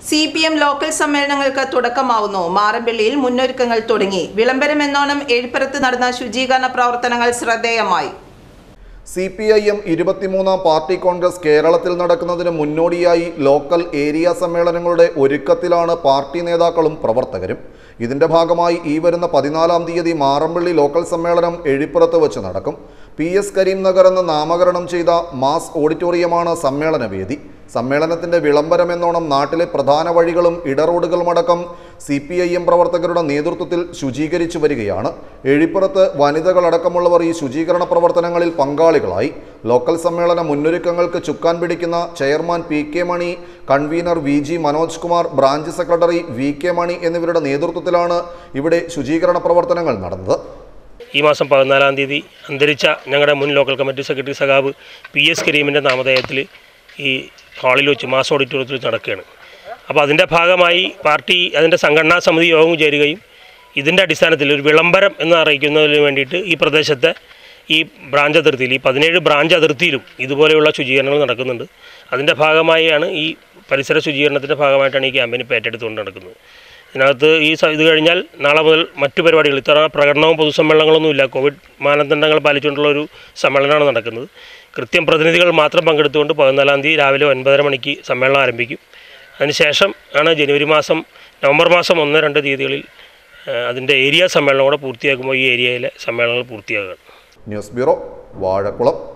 CPM local സമ്മേളനങ്ങൾക്ക് തുടക്കമാവുന്നു. മാറമ്പിള്ളിയിൽ മുന്നൊരുക്കങ്ങൾ തുടങ്ങി. വിളംബരം എന്നോണം എഴുപ്പുറത്ത് നടന്ന ശുചീകരണ പ്രവർത്തനങ്ങൾ ശ്രദ്ധേയമായി. CPIM 23 പാർട്ടി കോൺഗ്രസ് കേരളത്തിൽ നടക്കുന്നതിന് മുന്നോടിയായി ലോക്കൽ ഏരിയ സമ്മേളനങ്ങളുടെ ഒരുക്കത്തിലാണ് പാർട്ടി നേതാക്കളും പ്രവർത്തകരും. ഇതിന്റെ ഭാഗമായി ഈ വരുന്ന 14-ാം തീയതി മാറമ്പിള്ളി ലോക്കൽ സമ്മേളനം എഴുപ്പുറത്ത് വെച്ച് നടക്കും. PS കരീം നഗർ എന്ന് നാമകരണം ചെയ്ത മാസ് ഓഡിറ്റോറിയമാണ് സമ്മേളന വേദി. സമ്മേളനത്തിന്റെ വിളംബരം എന്നോണം നാട്ടിലെ പ്രധാന വഴികളും ഇടറോഡുകളുമടക്കം CPIM പ്രവർത്തകരുടെ നേതൃത്വത്തിൽ ശുചീകരിച്ചു വരികയാണ്. എഴുപ്പുറത്ത് വനിതകളടക്കമുള്ളവർ ഈ ശുചീകരണ പ്രവർത്തനങ്ങളിൽ പങ്കാളികളായി. ലോക്കൽ സമ്മേളന മുന്നൊരുക്കങ്ങൾക്ക് ചുക്കാൻ പിടിക്കുന്ന chairman PK Mani, convener VG Manoj Kumar, branch secretary VK Mani എന്നിവരുടെ നേതൃത്വത്തിലാണ് ഇവിടെ ശുചീകരണ പ്രവർത്തനങ്ങൾ നടന്നത്. ഈ മാസം 14-ാം തീയതി അന്തരിച്ച ഞങ്ങളുടെ മുൻ ലോക്കൽ കമ്മിറ്റി സെക്രട്ടറി സഖാവ് PS കരീമിൻ്റെ നാമധേയത്തിൽ ഈ ഹാളിൽ വെച്ച് മാസ് ഓഡിറ്റോറിയത്തിൽ നടക്കുകയാണ്. അപ്പോൾ അതിൻ്റെ ഭാഗമായി പാർട്ടി അതിൻ്റെ സംഘടനാ സമിതി യോഗം ചേരുകയും ഇതിൻ്റെ അടിസ്ഥാനത്തിൽ ഒരു വിളംബരം എന്ന് അറിയിക്കുന്നതിന് വേണ്ടിയിട്ട് ഈ പ്രദേശത്തെ ഈ ബ്രാഞ്ച് അതിർത്തിയിൽ ഈ 17 ബ്രാഞ്ച് അതിർത്തിയിലും ഇതുപോലെയുള്ള ശുചീകരണങ്ങൾ നടക്കുന്നുണ്ട്. അതിൻ്റെ ഭാഗമായാണ് ഈ പരിസര ശുചീകരണത്തിൻ്റെ ഭാഗമായിട്ടാണ് ഈ ക്യാമ്പയിൻ ഇപ്പോൾ ഏറ്റെടുത്തുകൊണ്ട് നടക്കുന്നത്. ഇതിനകത്ത് ഇത് കഴിഞ്ഞാൽ നാളെ മുതൽ മറ്റു പരിപാടികൾ ഇത്ര പ്രകടനവും പൊതുസമ്മേളനങ്ങളൊന്നുമില്ല. കോവിഡ് മാനദണ്ഡങ്ങൾ പാലിച്ചുകൊണ്ടുള്ള ഒരു സമ്മേളനമാണ് നടക്കുന്നത്. കൃത്യം പ്രതിനിധികൾ മാത്രം പങ്കെടുത്തുകൊണ്ട് 14-ാം തീയതി രാവിലെ 9:30 മണിക്ക് സമ്മേളനം ആരംഭിക്കും. അതിനുശേഷം ആണ് നവംബർ മാസം 1-2 തീയതികളിൽ അതിൻ്റെ ഏരിയ സമ്മേളനം കൂടെ പൂർത്തിയാക്കുമ്പോൾ ഈ ഏരിയയിലെ സമ്മേളനങ്ങൾ പൂർത്തിയാകുകയാണ്. News bureau, Vazhakulam.